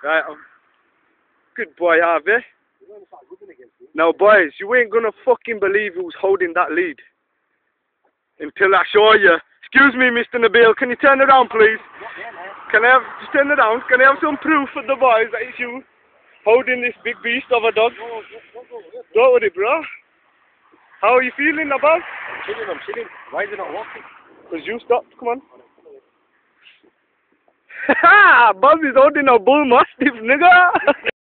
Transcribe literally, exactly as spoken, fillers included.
Right. Good boy, Harvey. Now, boys, you ain't gonna fucking believe who's holding that lead until I show you. Excuse me, Mister Nabil, can you turn around, please? Can I have, just turn around, can I have some proof for the boys that it's you holding this big beast of a dog? Don't worry, bro. How are you feeling, Nabz? I'm chilling, I'm chilling. Why is it not walking? Because you stopped, come on. Haha, Buzz is holding a bullmastiff, nigga.